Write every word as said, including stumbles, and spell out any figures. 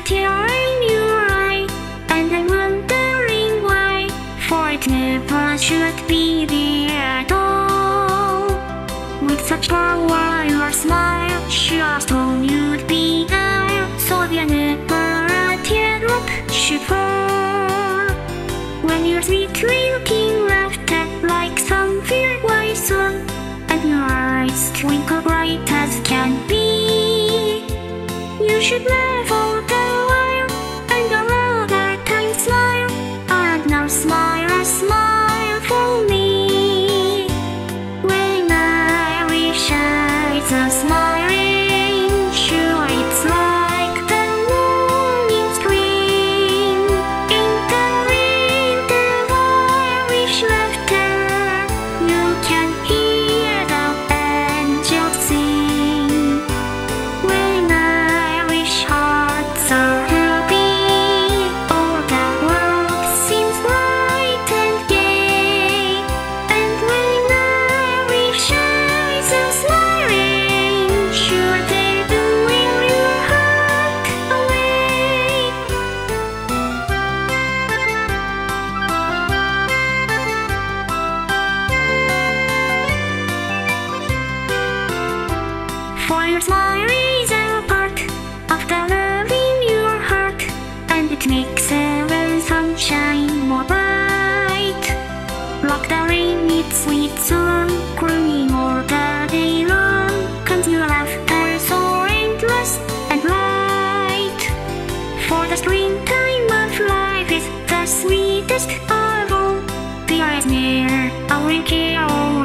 tear in your eye, and I'm wondering why, for it never should be there at all. With such power, your smile just told you'd be there, so that never a teardrop should fall. When your sweetly looking laughter like some fair wise song, and your eyes twinkle bright as can be, you should laugh all the while, and another time smile, and now smile a smile for me. When I wish I was smiling, sure it's like the morning spring. In the winter Irish laughter, you can hear the angels sing. When Irish hearts are happy, all the world seems bright and gay. And when Irish eyes are smiling, sure they do wear your heart away. For your smile is a part of the love in your heart, and it makes even sunshine more bright. Like the rain, it's sweet song, crooning all the day long, comes your laughter so endless and light. For the springtime of life is the sweetest of all, there is near a wrinkle